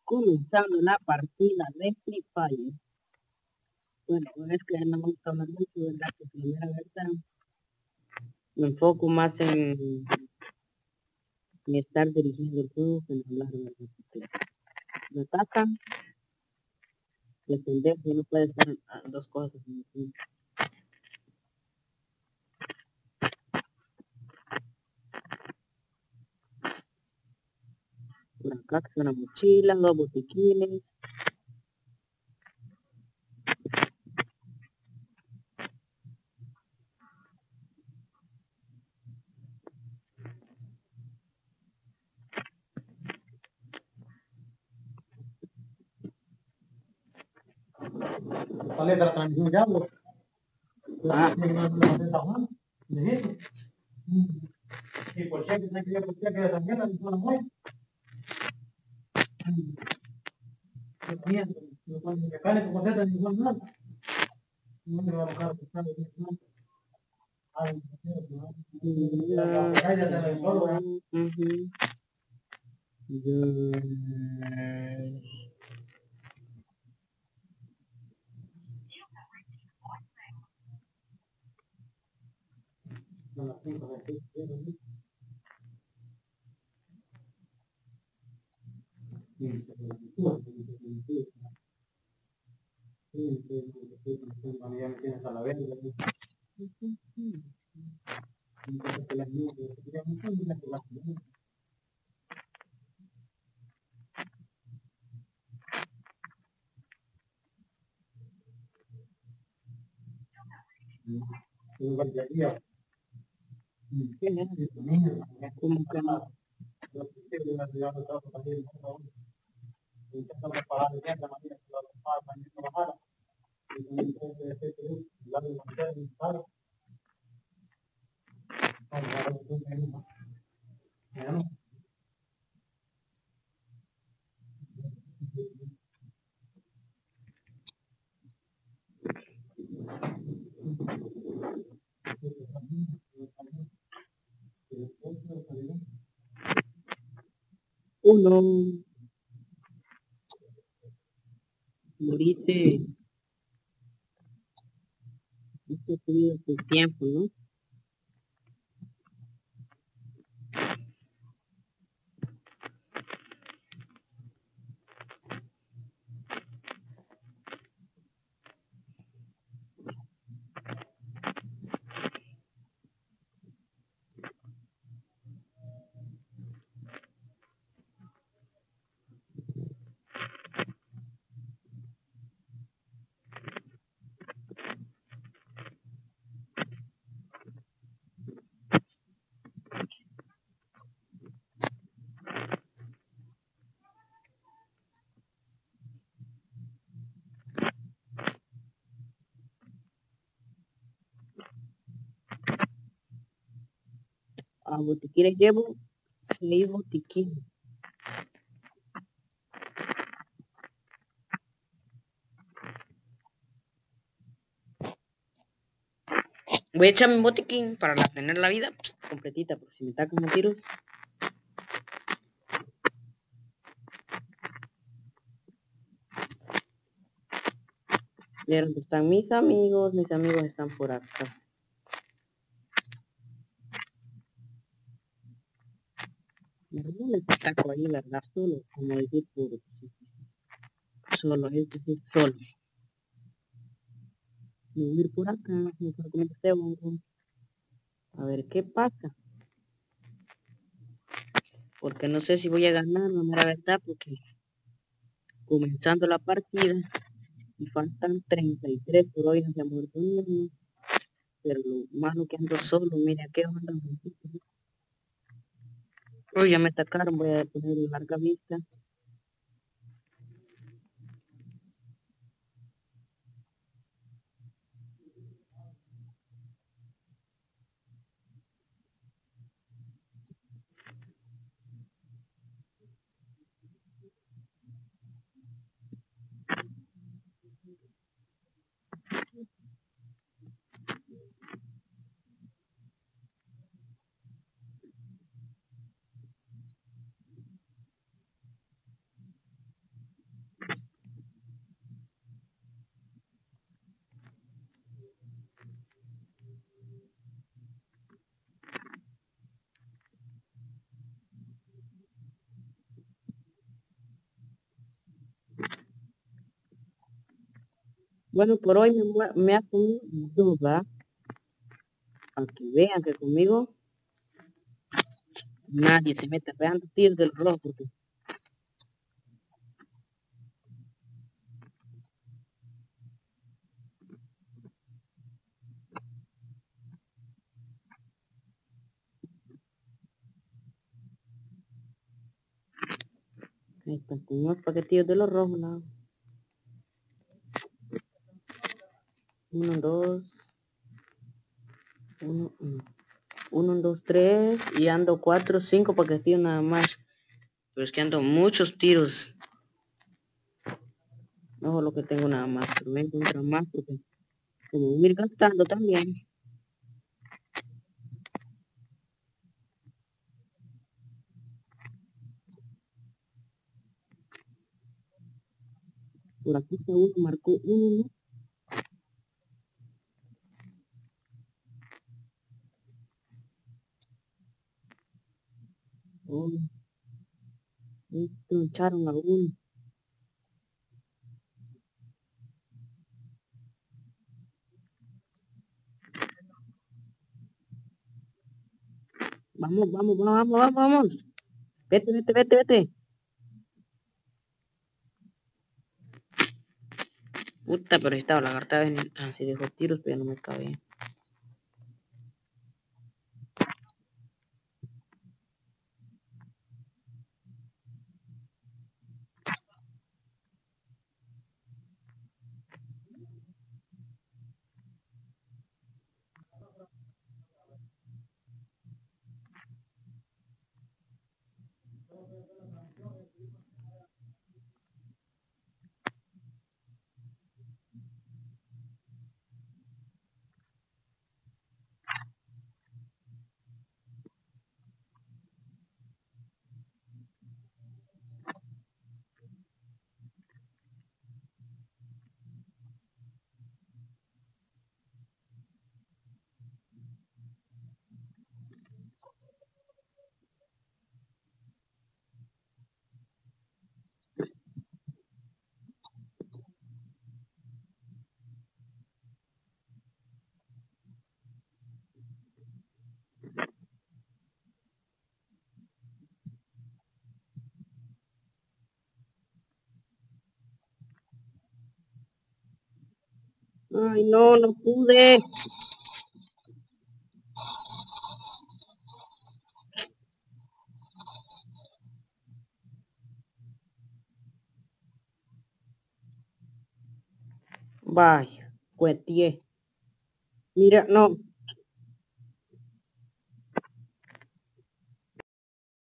comenzando la partida de Free Fire. Bueno, es que no me gusta hablar mucho, ¿verdad? Que primera verdad me enfoco más en estar dirigiendo el juego que en hablar, ¿verdad? Porque me atacan, defender, y no puede estar dos cosas en el tiempo. Por acá que es una mochila, 2 botiquines. Sale de la transmisión ya, bro. Y por cierto, se quería por cierto que también la misma muy. También, lo cual me cae como se tan igual no. No me va a buscar que está bien, ¿no? Ay, ya me tienes a la vez. Como que no. Uno, moriste, este periodo de tiempo, ¿no? A botiquines llevo 6 botiquines. Voy a echar mi botiquín para tener la vida completita, porque si me atacan a tiros. ¿Vieron dónde están mis amigos? Mis amigos están por acá. No les ataco ahí, ¿verdad? Solo, como decir puro. Solo, es decir, solo. Me voy a ir por acá, me voy a comer este hongo. A ver qué pasa. Porque no sé si voy a ganar, no me la verdad, porque comenzando la partida y faltan 33, por hoy no se ha muerto ninguno. Pero lo malo que ando solo, mira qué onda. Hoy ya me atacaron, voy a poner larga vista. Bueno, por hoy me ha comido dos, ¿va? Para que vean que conmigo nadie se mete pegando tiros del reloj porque ahí están con unos paquetillos de los rojos, ¿no? 1, 2, 1, 1, 2, 3 y ando 4, 5 paquetillos nada más. Pero es que ando muchos tiros. No es lo que tengo nada más, pero voy a encontrar más porque como voy a ir gastando también. Por aquí está uno, marcó uno, ¿no? Oh, esto echaron alguno. Vamos, vamos, vamos, vamos, vamos. Vete, vete, vete, vete. Puta, pero estaba la carta venir. Ah, si dejó tiros, pero ya no me cabe. Ay, no, no pude. Vaya, cuetié. Mira, no.